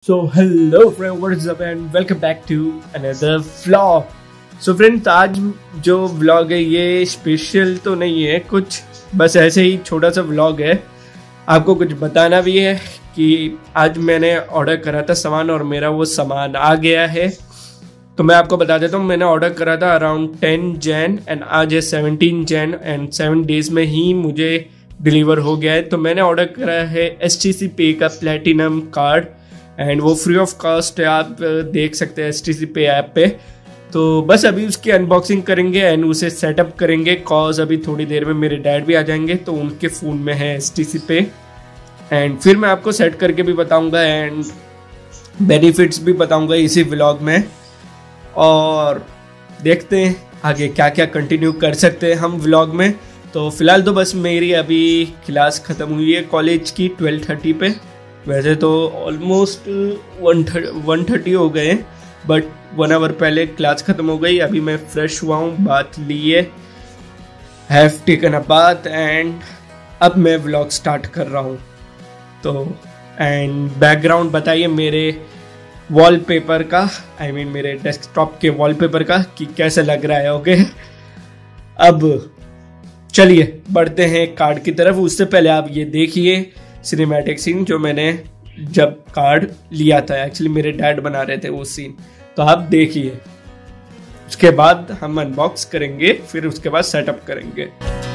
So hello friend, what is up and welcome back to another vlog. So friends, आज जो vlog है ये special तो नहीं है, कुछ बस ऐसे ही छोटा सा vlog है। आपको कुछ बताना भी है कि आज मैंने ऑर्डर करा था सामान और मेरा वो सामान आ गया है। तो मैं आपको बता देता हूँ, मैंने ऑर्डर करा था अराउंड 10 जैन एंड आज है 17 जैन एंड 7 डेज में ही मुझे डिलीवर हो गया है। तो मैंने ऑर्डर करा है STC पे का प्लेटिनम कार्ड एंड वो फ्री ऑफ कॉस्ट है, आप देख सकते हैं STC पे ऐप पे। तो बस अभी उसकी अनबॉक्सिंग करेंगे एंड उसे सेटअप करेंगे, कॉज अभी थोड़ी देर में मेरे डैड भी आ जाएंगे तो उनके फ़ोन में है STC पे एंड फिर मैं आपको सेट करके भी बताऊंगा एंड बेनिफिट्स भी बताऊंगा इसी व्लॉग में। और देखते हैं आगे क्या क्या कंटिन्यू कर सकते हैं हम व्लॉग में। तो फिलहाल तो बस मेरी अभी क्लास ख़त्म हुई है कॉलेज की 12:30 पे। वैसे तो ऑलमोस्ट 1:30 हो गए, बट 1 आवर पहले क्लास ख़त्म हो गई। अभी मैं फ्रेश हुआ हूँ, बात लिए, have taken a bath and अब मैं व्लॉग स्टार्ट कर रहा हूँ। तो एंड बैकग्राउंड बताइए मेरे वॉलपेपर का, आई मीन मेरे डेस्कटॉप के वॉलपेपर का कि कैसा लग रहा है। ओके, अब चलिए बढ़ते हैं कार्ड की तरफ। उससे पहले आप ये देखिए सिनेमैटिक सीन जो मैंने जब कार्ड लिया था, एक्चुअली मेरे डैड बना रहे थे वो सीन, तो आप देखिए। उसके बाद हम अनबॉक्स करेंगे, फिर उसके बाद सेटअप करेंगे।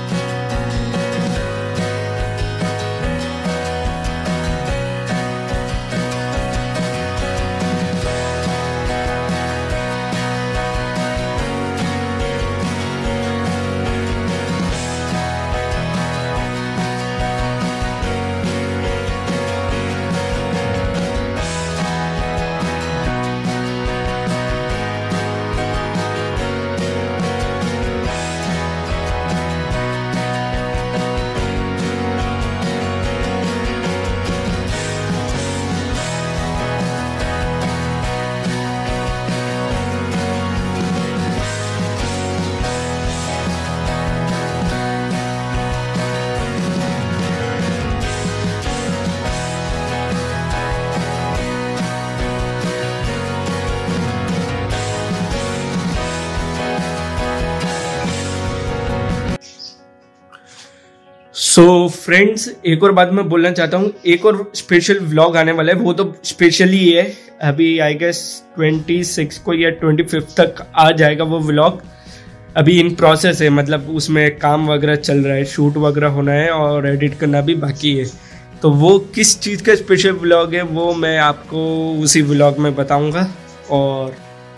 सो फ्रेंड्स, एक और बात मैं बोलना चाहता हूँ, एक और स्पेशल व्लॉग आने वाला है। वो तो स्पेशल ही है, अभी आई गेस 26 को या 25 तक आ जाएगा वो व्लॉग। अभी इन प्रोसेस है, मतलब उसमें काम वगैरह चल रहा है, शूट वगैरह होना है और एडिट करना भी बाकी है। तो वो किस चीज़ का स्पेशल व्लॉग है वो मैं आपको उसी व्लॉग में बताऊँगा। और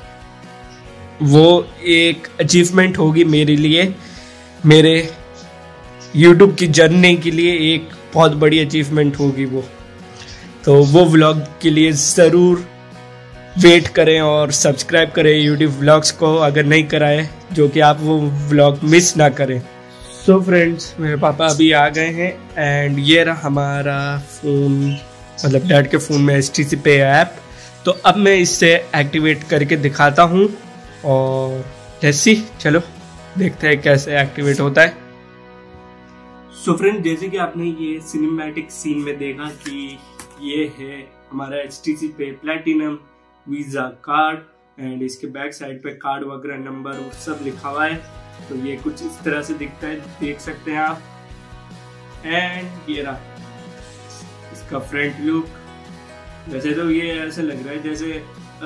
वो एक अचीवमेंट होगी मेरे लिए, मेरे YouTube की जर्नी के लिए एक बहुत बड़ी अचीवमेंट होगी वो। तो वो व्लॉग के लिए ज़रूर वेट करें और सब्सक्राइब करें YouTube व्लॉग्स को अगर नहीं कराए, जो कि आप वो व्लॉग मिस ना करें। सो फ्रेंड्स, मेरे पापा अभी आ गए हैं एंड ये रहा हमारा फ़ोन, मतलब डैड के फ़ोन में STC पे ऐप। तो अब मैं इससे एक्टिवेट करके दिखाता हूँ और जैसी चलो देखते हैं कैसे एक्टिवेट होता है। सो फ्रेंड, जैसे कि आपने ये सिनेमैटिक सीन में देखा कि ये है हमारा STC pay platinum visa card and इसके बैक साइड पे कार्ड वगैरह नंबर सब लिखा हुआ है। तो ये कुछ इस तरह से दिखता है, देख सकते हैं आप। एंड ये रहा इसका फ्रंट लुक। वैसे तो ये ऐसा लग रहा है जैसे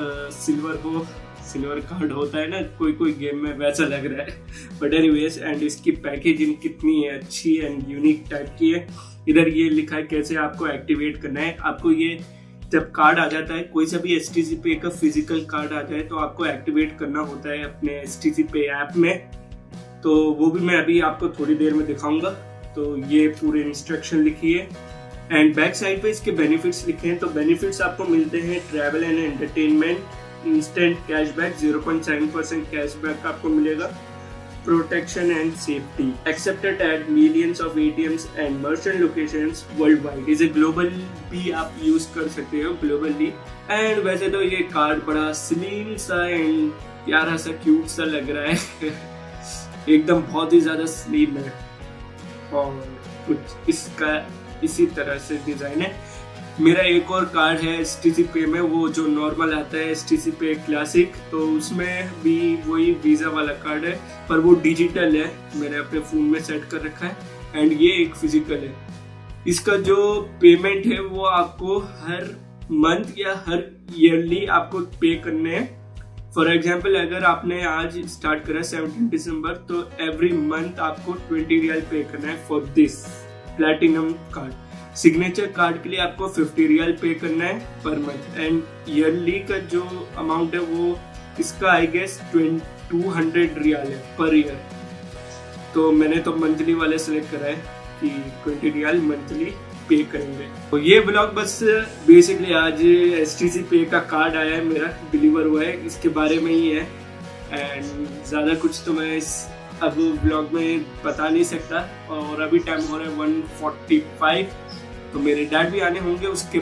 सिल्वर कार्ड होता है ना कोई गेम में, वैसा लग रहा है। बट एनीवेज, एंड इसकी पैकेजिंग कितनी है अच्छी एंड यूनिक टाइप की है। इधर ये लिखा है कैसे आपको एक्टिवेट करना है। आपको ये जब कार्ड आ जाता है, कोई सा भी STC पे का फिजिकल कार्ड आ जाए तो आपको एक्टिवेट करना होता है अपने STC पे ऐप में। तो वो भी मैं अभी आपको थोड़ी देर में दिखाऊंगा। तो ये पूरे इंस्ट्रक्शन लिखी है एंड बैक साइड पे इसके बेनिफिट्स लिखे हैं। तो बेनिफिट्स आपको मिलते हैं travel and entertainment, instant cashback 0.7% cashback आपको मिलेगा, protection and safety, accepted at millions of ATMs and merchant locations worldwide. इसे ग्लोबल भी आप यूज कर सकते हो, ग्लोबली। एंड वैसे तो ये कार्ड बड़ा स्लिम सा एंड प्यारा सा क्यूट सा लग रहा है एकदम बहुत ही ज्यादा स्लिम है और कुछ इसका इसी तरह से डिजाइन है। मेरा एक और कार्ड है STC पे में, वो जो नॉर्मल आता है STC पे क्लासिक, तो उसमें भी वही वीज़ा वाला कार्ड है, पर वो डिजिटल है, मैंने अपने फ़ोन में सेट कर रखा है। एंड ये एक फिजिकल है। इसका जो पेमेंट है वो आपको हर मंथ या हर ईयरली आपको पे करने हैं। फॉर एग्जाम्पल अगर आपने आज स्टार्ट करा 17 दिसंबर, तो एवरी मंथ आपको 20 रियल पे करना है for this platinum card. Signature card के लिए आपको 50 रियल पे करना है पर मंथ। एंड ईयरली का जो अमाउंट है वो इसका आई गेस 200 रियल है पर ईयर। तो मैंने तो मंथली वाले सेलेक्ट करा है कि 20 रियल मंथली पे करेंगे। तो ये ब्लॉग बस बेसिकली आज STC पे का कार्ड आया है मेरा, डिलीवर हुआ है, इसके बारे में ही है। एंड ज़्यादा कुछ तो मैं इस अब ब्लॉग में बता नहीं सकता। और अभी टाइम हो रहा है 1:45, तो मेरे डैड भी आने होंगे, उसके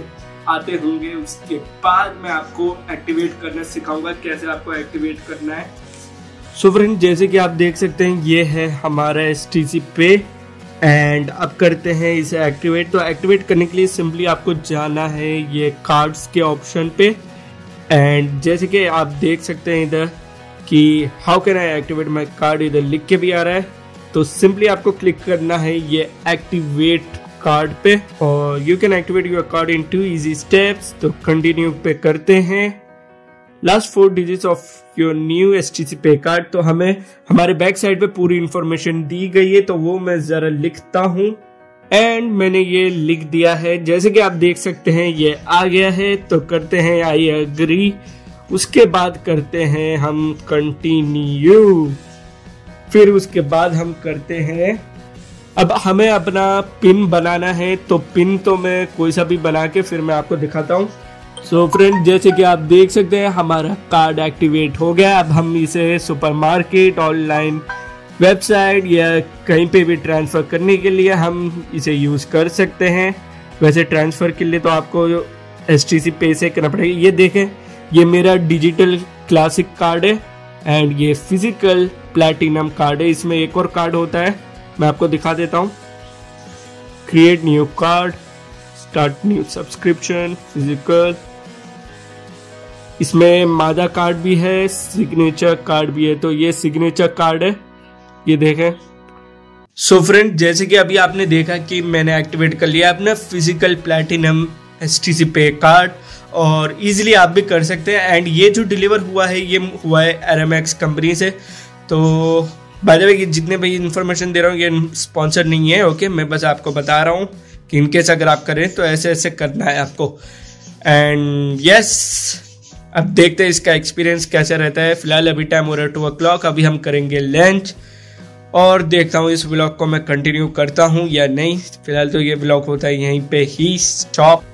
बाद मैं आपको एक्टिवेट करना सिखाऊंगा, कैसे आपको एक्टिवेट करना है। सो फ्रेंड, जैसे कि आप देख सकते हैं ये है हमारा STC पे। एंड अब करते हैं इसे एक्टिवेट। तो एक्टिवेट करने के लिए सिंपली आपको जाना है ये कार्ड्स के ऑप्शन पे। एंड जैसे कि आप देख सकते हैं इधर कि how can I activate my card, इधर लिख के भी आ रहा है। तो सिंपली आपको क्लिक करना है ये एक्टिवेट कार्ड पे, और you can activate your card in 2 easy steps. तो कंटिन्यू पे करते हैं। Last 4 digits of your new STC pay card. तो हमें हमारे बैक साइड पे पूरी इंफॉर्मेशन दी गई है, तो वो मैं जरा लिखता हूँ। एंड मैंने ये लिख दिया है, जैसे कि आप देख सकते हैं ये आ गया है। तो करते हैं आई एग्री, उसके बाद करते हैं हम कंटिन्यू, फिर उसके बाद हम करते हैं, अब हमें अपना पिन बनाना है। तो पिन तो मैं कोई सा भी बना के फिर मैं आपको दिखाता हूँ। सो फ्रेंड, जैसे कि आप देख सकते हैं हमारा कार्ड एक्टिवेट हो गया। अब हम इसे सुपरमार्केट, ऑनलाइन वेबसाइट या कहीं पे भी ट्रांसफ़र करने के लिए हम इसे यूज़ कर सकते हैं। वैसे ट्रांसफ़र के लिए तो आपको STC पे से करना पड़ेगा। ये देखें, ये मेरा डिजिटल क्लासिक कार्ड है एंड ये फिजिकल प्लैटिनम कार्ड है। इसमें एक और कार्ड होता है, मैं आपको दिखा देता हूँ। Create new card, start new subscription, physical. इसमें मादा कार्ड भी है, सिग्नेचर कार्ड भी है। तो ये सिग्नेचर कार्ड है, ये देखें। सो फ्रेंड, जैसे कि अभी आपने देखा कि मैंने एक्टिवेट कर लिया अपना physical platinum STC pay card, और इजीली आप भी कर सकते हैं। एंड ये जो डिलीवर हुआ है ये हुआ है RMX कंपनी से। तो बाय द वे, जितने भी इन्फॉर्मेशन दे रहा हूँ ये स्पॉन्सर नहीं है, ओके। मैं बस आपको बता रहा हूँ कि इनकेस अगर आप करें तो ऐसे ऐसे करना है आपको। एंड यस, अब देखते हैं इसका एक्सपीरियंस कैसा रहता है। फिलहाल अभी टाइम हो रहा है 2 o'clock, अभी हम करेंगे लंच, और देखता हूँ इस ब्लॉग को मैं कंटिन्यू करता हूँ या नहीं। फिलहाल तो ये ब्लॉग होता है यहीं पे ही स्टॉप।